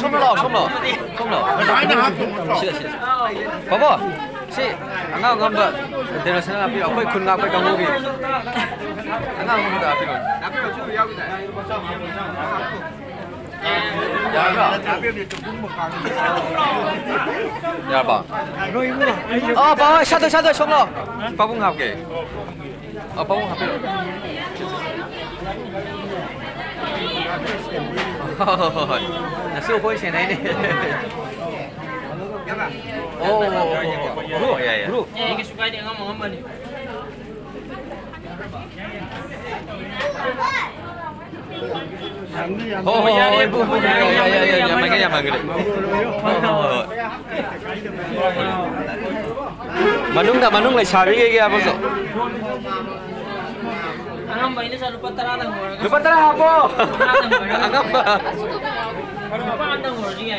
宝宝，是俺们的，这个是那比较会困难，会干活的。俺们的比如。呀吧。哦，宝，下头冲了，宝宝好给。哦，宝宝好给。那是会现在的。Oh, ya. Ini suka dia ngomong ni. Oh, ya, makan. Manung lại xài cái apa tu? Angam ini selalu patara lang mo. Lupa tara apa? Angam ba? Apa andang mo dia?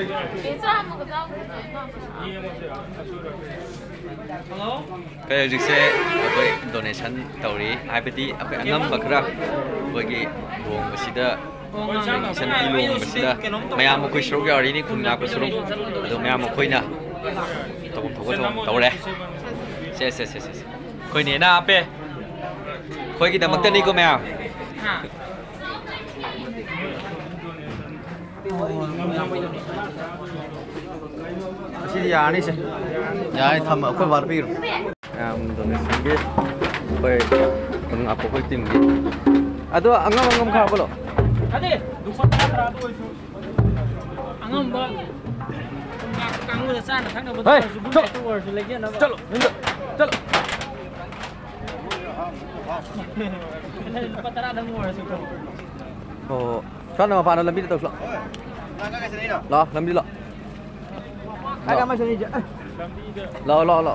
Hello? Cái gì sẽ với donation tàu đi, ai biết đi, apa angam ba kira? Bagi buang bersida, donation ilung bersida. Maya mau kau suruh hari ini kun aku suruh, atau maya mau kau na, tahu deh. Se. Kau ni na apa? Kau kita makan ni kau maya. Sini ya ni sih. Ya, tham aku baru biru. Donation ke, kau apa kau tinggi. Aduh, angam kau apa lo? Ade, lupa patara tu itu. Angam ba. Kamu dah sana, kan dah betul subuh itu word lagi na. Chalo. Lupa patara dah word itu. Oh, kan nama panel lebih tu lo. Lo, lebih lo. Agak macam ni je. Lo.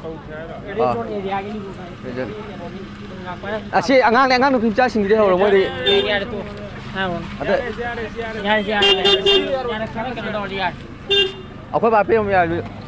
Asyik angang tu pinjam sini dia orang boleh. Ada tu. Ada. Ya. Sekarang kena dah lihat. Apa apa yang